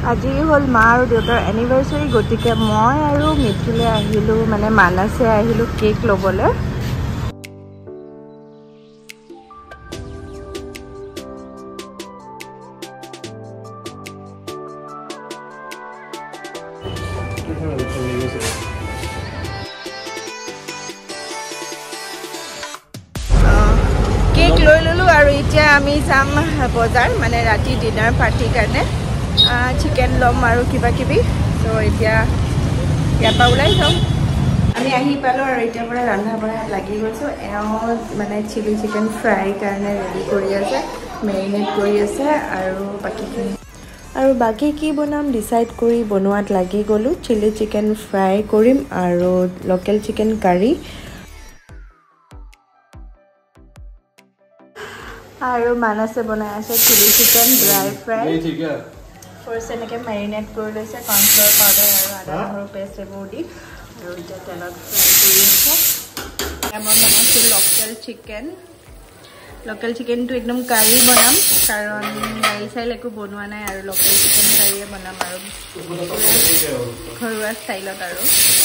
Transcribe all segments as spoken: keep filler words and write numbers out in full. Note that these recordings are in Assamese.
আজি হল মা আৰু দেউতাৰ এনিভাৰ্সাৰী গতিকে মই আৰু মিঠুলে আহিলো মানে মানসে আহিলো কেক লবলৈ কেক লৈ ললো আৰু এতিয়া আমি যাম বজাৰ মানে ৰাতি ডিনাৰ পাৰ্টিৰ কাৰণে চিকেন লম আৰু কিবা কিবি তো এতিয়া ইয়াৰ পৰা ওলাই যাওঁ আমি আহি পালো আৰু এতিয়াৰ পৰা ৰন্ধা বঢ়াত লাগি গৈছো এওঁ মানে চিলি চিকেন ফ্ৰাই কাৰণে ৰেডি কৰি আছে মেৰিনেট কৰি আছে আৰু বাকীখিনি আৰু বাকি কি বনাম ডিসাইড কৰি বনোৱাত লাগি গলো চিলি চিকেন ফ্ৰাই কৰিম আৰু লোকেল চিকেন কাৰী আৰু মানসে বনাই আছে chilli chicken dry fry first এনেকৈ মেৰিনেট কৰি লৈছে কৰ্ণফ্লাৱাৰ পাউডাৰ আৰু আদা নহৰু পেষ্ট এইবোৰ দি আৰু এতিয়া তেলত ফ্ৰাই কৰি আছে মই বনাইছোঁ লোকেল চিকেন লোকেল চিকেনটো একদম কাৰী বনাম কাৰণ দাইল চাইল একো বনোৱা নাই আৰু লোকেল চিকেন কাৰীয়ে বনাম আৰু ঘৰুৱা ষ্টাইলত আৰু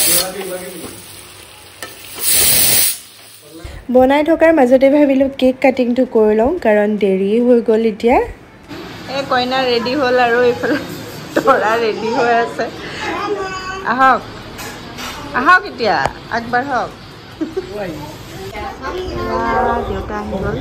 বনাই থকাৰ মাজতে ভাবিলোঁ কেক কাটিংটো কৰি লওঁ কাৰণ দেৰি হৈ গ'ল এতিয়া এই কইনা ৰেডি হ'ল আৰু এইফালে দৰা ৰেডি হৈ আছে আহক আহক এতিয়া আগবাঢ়ক দেউতা আহি গ'ল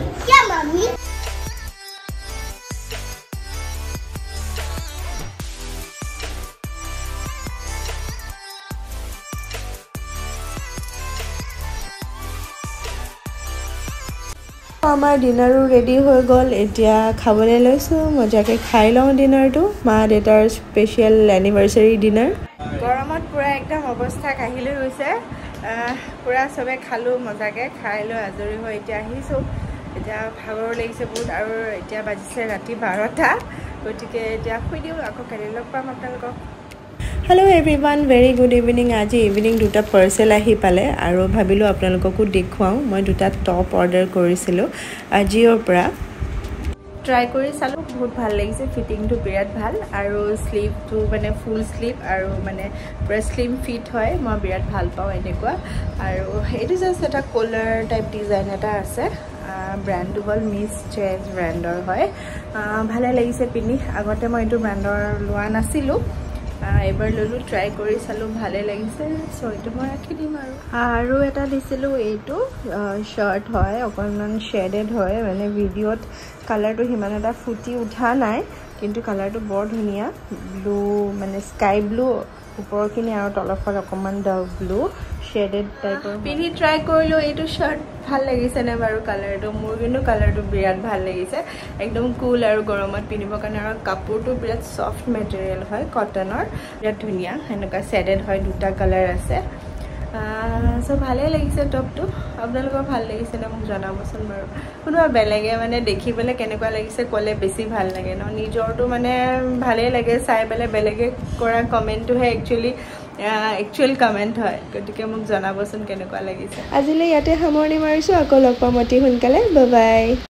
আমাৰ ডিনাৰো ৰেডি হৈ গ'ল এতিয়া খাবলৈ লৈছোঁ মজাকৈ খাই লওঁ ডিনাৰটো মা দেউতাৰ স্পেচিয়েল এনিভাৰ্চাৰী ডিনাৰ গৰমত পূৰা একদম অৱস্থা কাহিলৈ গৈছে পূৰা চবে খালোঁ মজাকৈ খাই লৈ আজৰি হৈ এতিয়া আহিছোঁ এতিয়া ভাগৰ লাগিছে বহুত আৰু এতিয়া বাজিছে ৰাতি বাৰটা গতিকে এতিয়া শুই দিওঁ আকৌ কালি লগ পাম আপোনালোকক hello' everyone very good evening আজি ইভিনিং দুটা পাৰ্চেল আহি পালে আৰু ভাবিলোঁ আপোনালোককো দেখুৱাওঁ মই দুটা টপ অৰ্ডাৰ কৰিছিলোঁ আজিঅ'ৰ পৰা ট্ৰাই কৰি চালোঁ বহুত ভাল লাগিছে ফিটিংটো বিৰাট ভাল আৰু স্লিভটো মানে ফুল স্লিভ আৰু মানে পূৰা স্লিম ফিট হয় মই বিৰাট ভাল পাওঁ এনেকুৱা আৰু এইটো জাষ্ট এটা কলাৰ টাইপ ডিজাইন এটা আছে ব্ৰেণ্ডটো হ'ল মিছ চেজ ব্ৰেণ্ডৰ হয় ভালে লাগিছে পিন্ধি আগতে মই এইটো ব্ৰেণ্ডৰ লোৱা নাছিলোঁ এবাৰ ললোঁ ট্ৰাই কৰি চালোঁ ভালে লাগিছে চ' এইটো মই ৰাখি দিম আৰু আৰু এটা দিছিলোঁ এইটো শ্বাৰ্ট হয় অকণমান শ্বেডেড হয় মানে ভিডিঅ'ত কালাৰটো সিমান এটা ফুটি উঠা নাই কিন্তু কালাৰটো বৰ ধুনীয়া ব্লু মানে স্কাই ব্লু ওপৰখিনি আৰু তলৰফালে অকণমান ডাৰ্ক ব্লু শ্বেডেড টাইপৰ পিন্ধি ট্ৰাই কৰিলোঁ এইটো শ্বাৰ্ট ভাল লাগিছেনে বাৰু কালাৰটো মোৰ কিন্তু কালাৰটো বিৰাট ভাল লাগিছে একদম কুল আৰু গৰমত পিন্ধিবৰ কাৰণে আৰু কাপোৰটো বিৰাট ছফ্ট মেটেৰিয়েল হয় কটনৰ বিৰাট ধুনীয়া এনেকুৱা শ্বেডেড হয় দুটা কালাৰ আছে চ' ভালেই লাগিছে টপটো আপোনালোকৰ ভাল লাগিছেনে মোক জনাবচোন বাৰু কোনোবা বেলেগে মানে দেখি পেলাই কেনেকুৱা লাগিছে ক'লে বেছি ভাল লাগে ন নিজৰটো মানে ভালেই লাগে চাই পেলাই বেলেগে কৰা কমেণ্টটোহে একচুৱেলি একচুৱেল কমেণ্ট হয় গতিকে মোক জনাবচোন কেনেকুৱা লাগিছে আজিলৈ ইয়াতে সামৰণি মাৰিছোঁ আকৌ লগ পাম অতি সোনকালে বাই বাই